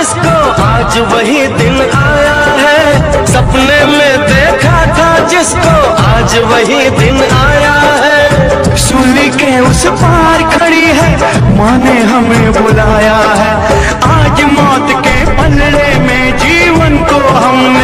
जिसको आज वही दिन आया है। सपने में देखा था जिसको आज वही दिन आया है। सूली के उस पार खड़ी है, माँ ने हमें बुलाया है। आज मौत के पलड़े में जीवन को हमने